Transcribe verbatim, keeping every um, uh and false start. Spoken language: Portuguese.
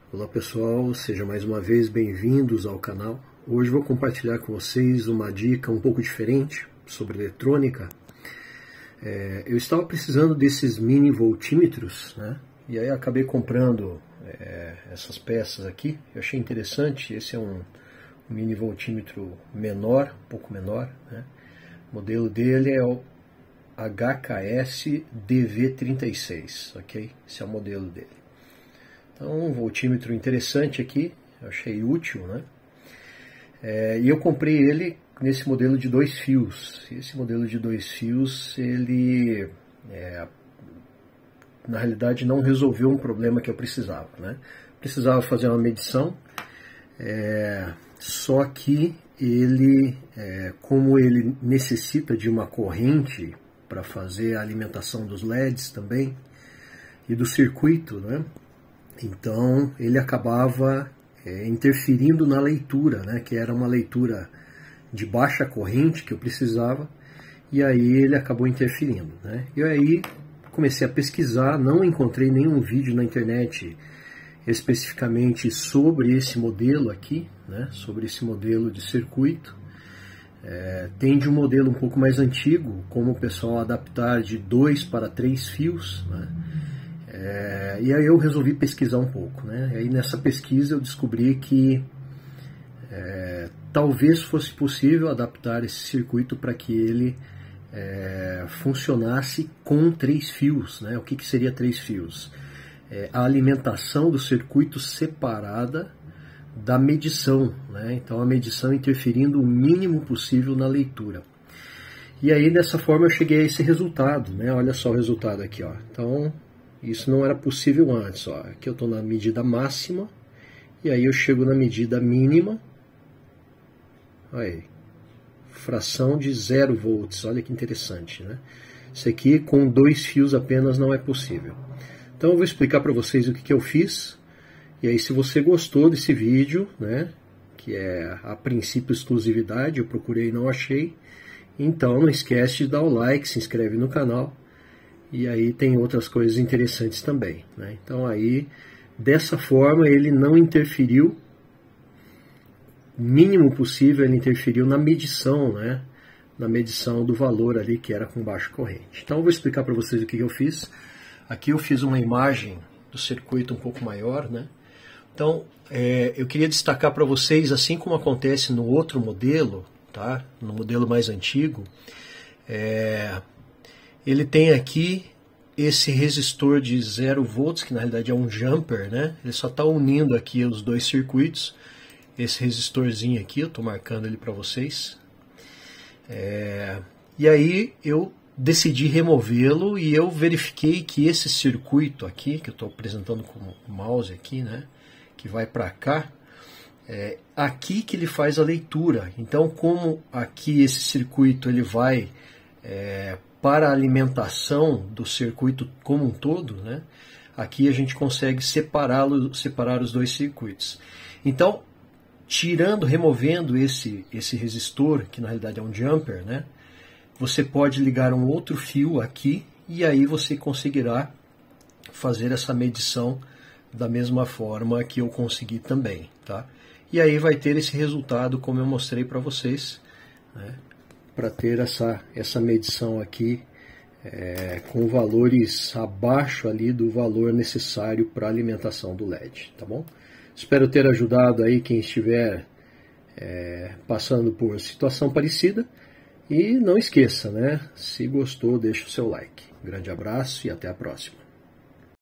Olá pessoal, sejam mais uma vez bem-vindos ao canal. Hoje vou compartilhar com vocês uma dica um pouco diferente sobre eletrônica. É, eu estava precisando desses mini voltímetros, né? E aí acabei comprando é, essas peças aqui. Eu achei interessante. Esse é um, um mini voltímetro menor, um pouco menor, né? O modelo dele é o H K S D V trinta e seis, ok? Esse é o modelo dele. Então, um voltímetro interessante aqui, eu achei útil, né? É, e eu comprei ele nesse modelo de dois fios. Esse modelo de dois fios, ele, é, na realidade, não resolveu um problema que eu precisava, né? Precisava fazer uma medição, é, só que ele, é, como ele necessita de uma corrente para fazer a alimentação dos L E Ds também, e do circuito, né? Então ele acabava é, interferindo na leitura, né, que era uma leitura de baixa corrente que eu precisava, e aí ele acabou interferindo, né? E aí comecei a pesquisar, não encontrei nenhum vídeo na internet especificamente sobre esse modelo aqui, né, sobre esse modelo de circuito. É, tem de um modelo um pouco mais antigo, como o pessoal adaptar de dois para três fios, né? É, e aí eu resolvi pesquisar um pouco, né? E aí nessa pesquisa eu descobri que é, talvez fosse possível adaptar esse circuito para que ele é, funcionasse com três fios, né? O que, que seria três fios? É, a alimentação do circuito separada da medição, né? Então a medição interferindo o mínimo possível na leitura. E aí dessa forma eu cheguei a esse resultado, né? Olha só o resultado aqui, ó. Então isso não era possível antes, ó. Aqui eu estou na medida máxima, e aí eu chego na medida mínima, aí, fração de zero volts, olha que interessante, né? Isso aqui com dois fios apenas não é possível. Então eu vou explicar para vocês o que, que eu fiz, e aí se você gostou desse vídeo, né, que é a princípio exclusividade, eu procurei e não achei, então não esquece de dar o like, se inscreve no canal. E aí tem outras coisas interessantes também, né? Então aí, dessa forma, ele não interferiu, o mínimo possível ele interferiu na medição, né? Na medição do valor ali, que era com baixa corrente. Então eu vou explicar para vocês o que eu fiz. Aqui eu fiz uma imagem do circuito um pouco maior, né? Então, é, eu queria destacar para vocês, assim como acontece no outro modelo, tá? No modelo mais antigo, é... ele tem aqui esse resistor de zero volts, que na realidade é um jumper, né? Ele só está unindo aqui os dois circuitos. Esse resistorzinho aqui, eu estou marcando ele para vocês. É... E aí eu decidi removê-lo e eu verifiquei que esse circuito aqui, que eu estou apresentando com o mouse aqui, né? Que vai para cá, é aqui que ele faz a leitura. Então, como aqui esse circuito ele vai... É, para a alimentação do circuito como um todo, né? Aqui a gente consegue separá-lo, separar os dois circuitos. Então, tirando, removendo esse, esse resistor, que na realidade é um jumper, né? Você pode ligar um outro fio aqui e aí você conseguirá fazer essa medição da mesma forma que eu consegui também, tá? E aí vai ter esse resultado como eu mostrei para vocês, né? Para ter essa, essa medição aqui é, com valores abaixo ali do valor necessário para a alimentação do L E D, tá bom? Espero ter ajudado aí quem estiver é, passando por situação parecida, e não esqueça, né? Se gostou, deixa o seu like. Um grande abraço e até a próxima.